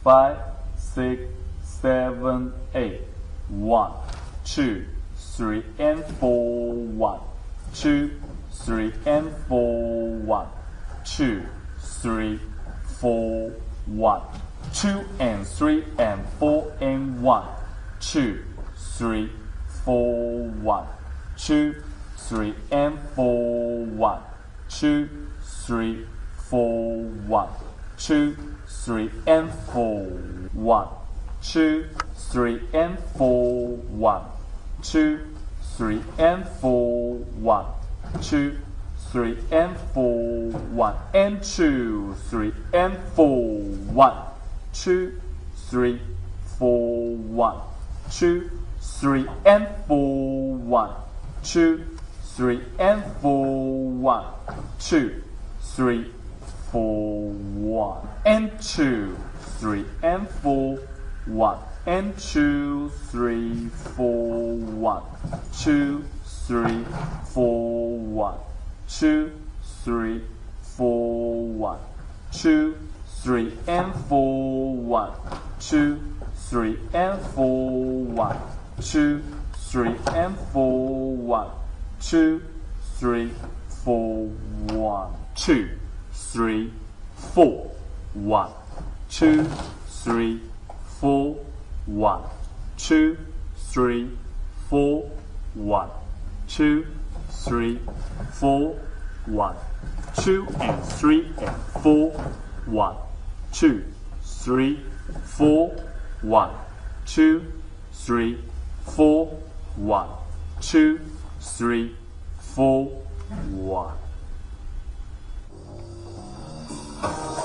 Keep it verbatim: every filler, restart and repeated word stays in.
five, six, seven, eight. One, two, three, and four. One, two, three, and four. One, two, three, four. One, two, and three, and four, and one, two, three, four. One, two, three, and four. One, two, three, four. One, two, three, and four. One, two, three, and four. One, two, three, and four. One, two, three, and four. One, and two, three, and four. One, two, three, four. One, two, three, and four. One, two, three, and four. One, two, three, four. One, and two, three, and four. One, and two, three, four. One, two, three, four. One, two, three, four. One, two, three, and four. One, two, three, and four. One, two, three, and four. One, two, three, four. One, two, three, four. One, two, three, four. One, two, three, four. One, two, three, four. One, two, and three, and four. One, two, three, four. One, two, three, four. One, two, three, four. One.